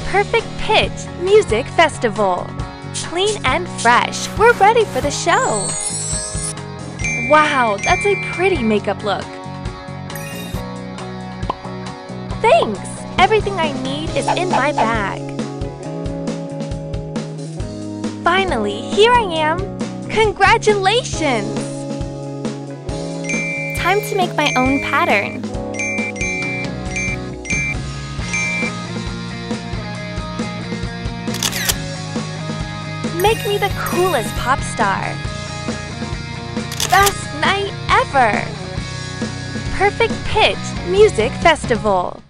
Perfect Pitch Music Festival. Clean and fresh, we're ready for the show. Wow, that's a pretty makeup look. Thanks! Everything I need is in my bag. Finally, here I am! Congratulations! Time to make my own pattern. Make me the coolest pop star. Best night ever! Perfect Pitch Music Festival.